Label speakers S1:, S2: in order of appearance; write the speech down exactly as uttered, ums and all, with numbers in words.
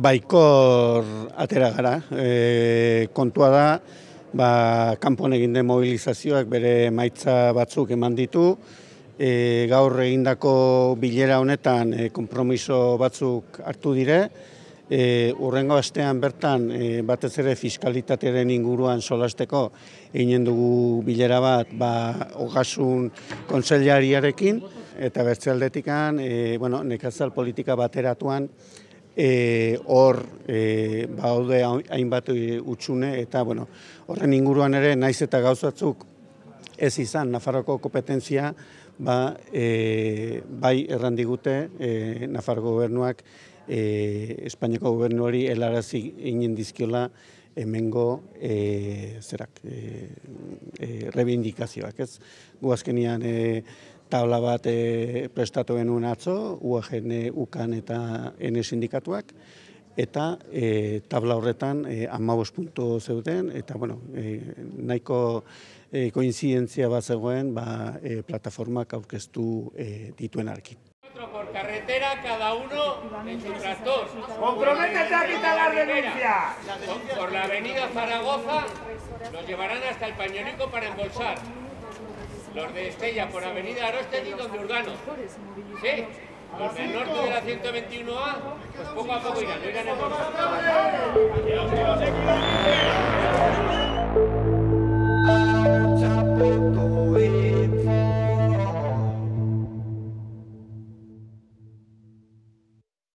S1: baikor atera gara. E, kontua da, ba, kanpon egin den mobilizazioak bere emaitza batzuk eman ditu. E, gaur egindako bilera honetan e, konpromiso batzuk hartu dire. E, urrengo astean bertan e, batez ere fiskalitatearen inguruan solasteko eginen dugu bilera bat ba, Ogasun Kontseilariarekin eta bertze aldetikan e, bueno, nekazal politika bateratuan hor e, e, baude hainbat hutsune eta bueno, horren inguruan ere naiz eta gauzatzuk ez izan Nafarroko kompetentzia, ba, e, bai errandigute e, Nafarroko gobernuak e, Espainiako gobernuari helarazi egin dizkiola hemengo e, zerak e, e, reivindikazioak, ez? Gu azkenian e, tabla bat e, prestatu genuen atzo, U A G N, U K A N eta Ene sindikatuak, eta e, tabla horretan e, hamabost puntu zeuden, eta bueno, e, nahiko e, koinzidentzia bat zegoen ba, e, plataformak aurkeztu e, dituenarekin.
S2: Por carretera, cada uno en su tractor.
S3: ¡Comprométete a quitar la denuncia!
S2: Por la avenida Zaragoza los llevarán hasta el Pañolico para embolsar. Los de Estella por avenida Arostegui, donde Urgano. ¿Sí? Los del norte de la ciento veintiuno A, pues poco a poco irán, no irán embolsando.